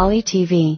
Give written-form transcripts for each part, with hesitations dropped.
PoliTV.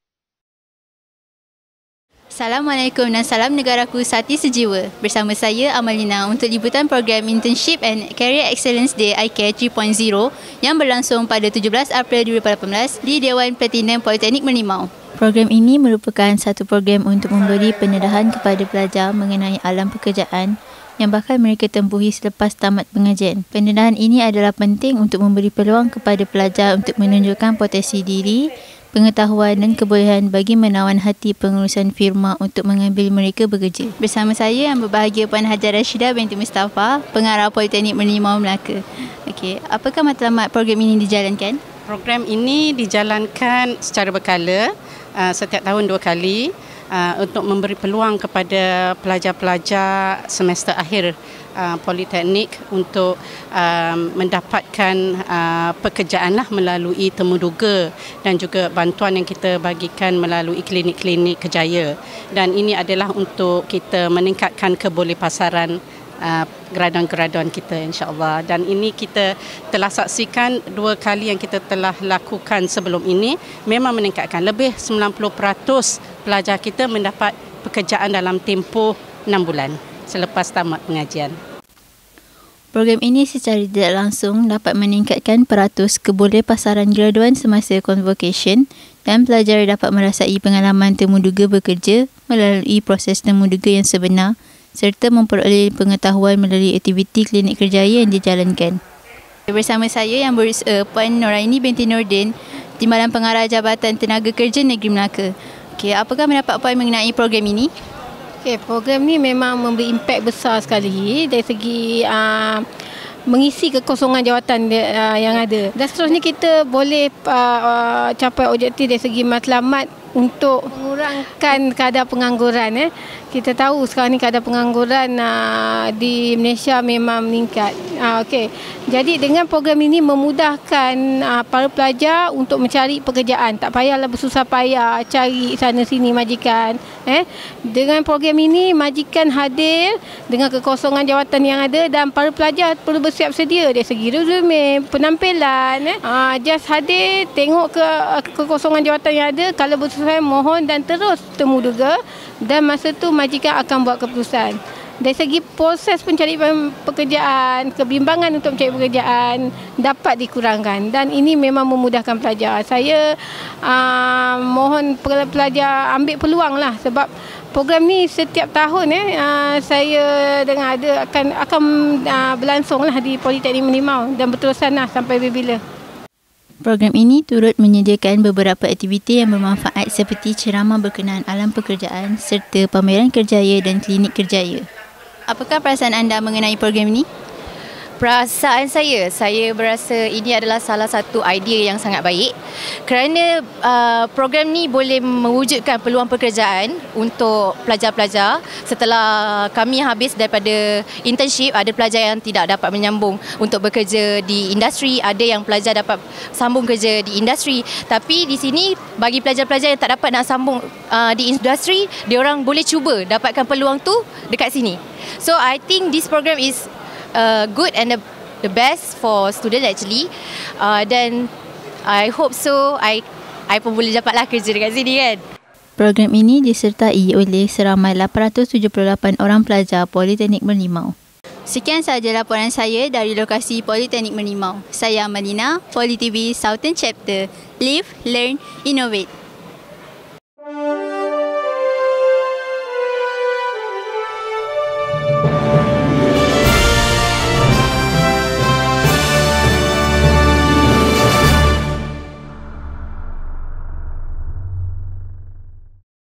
Assalamualaikum dan salam negaraku Sati Sejiwa. Bersama saya AMALINA untuk liputan program Internship Career Excellence Day I-CarE 3.0 yang berlangsung pada 17 April 2018 di Dewan Platinum Politeknik Merlimau. Program ini merupakan satu program untuk memberi pendedahan kepada pelajar mengenai alam pekerjaan yang bakal mereka tempuhi selepas tamat pengajian. Pendedahan ini adalah penting untuk memberi peluang kepada pelajar untuk menunjukkan potensi diri, pengetahuan dan kebolehan bagi menawan hati pengurusan firma untuk mengambil mereka bekerja. Bersama saya yang berbahagia Puan Hajar Rashidah binti Mustafa, pengarah Politeknik Merlimau Melaka. Okey, apakah matlamat program ini dijalankan? Program ini dijalankan secara berkala, setiap tahun 2 kali, untuk memberi peluang kepada pelajar-pelajar semester akhir Politeknik untuk mendapatkan pekerjaan melalui temuduga dan juga bantuan yang kita bagikan melalui klinik-klinik kerjaya. Dan ini adalah untuk kita meningkatkan kebolehpasaran graduan-graduan kita, insya-Allah. Dan ini kita telah saksikan 2 kali yang kita telah lakukan sebelum ini, memang meningkatkan. Lebih 90% pelajar kita mendapat pekerjaan dalam tempoh 6 bulan selepas tamat pengajian. Program ini secara tidak langsung dapat meningkatkan peratus kebolehpasaran graduan semasa convocation dan pelajar dapat merasai pengalaman temuduga bekerja melalui proses temuduga yang sebenar serta memperoleh pengetahuan melalui aktiviti klinik kerjaya yang dijalankan. Bersama saya yang Puan Noraini binti Nordin, Timbalan Pengarah Jabatan Tenaga Kerja Negeri Melaka. Okey, apakah pendapat Puan mengenai program ini? Okay, program ni memang memberi impak besar sekali dari segi mengisi kekosongan jawatan yang ada. Dan seterusnya kita boleh capai objektif dari segi matlamat untuk mengurangkan kadar pengangguran. Kita tahu sekarang ni kadar pengangguran di Malaysia memang meningkat. Okey. Jadi dengan program ini memudahkan para pelajar untuk mencari pekerjaan. Tak payahlah bersusah payah cari sana sini majikan. Dengan program ini majikan hadir dengan kekosongan jawatan yang ada dan para pelajar perlu bersiap sedia dari segi resume, penampilan. Just hadir, tengok ke kekosongan jawatan yang ada. Kalau bersesuaian, mohon dan terus temuduga dan masa tu majikan akan buat keputusan. Dari segi proses pencarian pekerjaan, kebimbangan untuk mencari pekerjaan dapat dikurangkan dan ini memang memudahkan pelajar. Saya mohon pelajar ambil peluang lah sebab program ni setiap tahun saya dengar ada akan berlangsung lah di Politeknik Merlimau dan berterusan lah sampai bila-bila. Program ini turut menyediakan beberapa aktiviti yang bermanfaat seperti ceramah berkenaan alam pekerjaan serta pameran kerjaya dan klinik kerjaya. Apakah perasaan anda mengenai program ini? Perasaan saya berasa ini adalah salah satu idea yang sangat baik kerana program ni boleh mewujudkan peluang pekerjaan untuk pelajar-pelajar. Setelah kami habis daripada internship, ada pelajar yang tidak dapat menyambung untuk bekerja di industri, ada yang pelajar dapat sambung kerja di industri. Tapi di sini bagi pelajar-pelajar yang tak dapat nak sambung di industri, diorang boleh cuba dapatkan peluang tu dekat sini. So I think this program is good and the best for student actually. Dan I hope so I pun boleh dapatlah kerja dekat sini kan. Program ini disertai oleh seramai 878 orang pelajar Politeknik Merlimau. Sekian sahaja laporan saya dari lokasi Politeknik Merlimau. Saya AMALINA, PoliTV Southern Chapter. Live, Learn, Innovate.